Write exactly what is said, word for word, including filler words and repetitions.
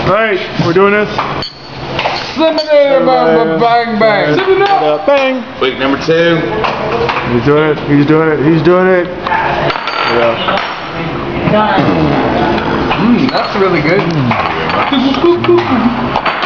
Alright, we're doing this. Bang, bang, bang. Bang. Week number two. He's doing it. He's doing it. He's doing it. Yeah. Mmm, that's really good.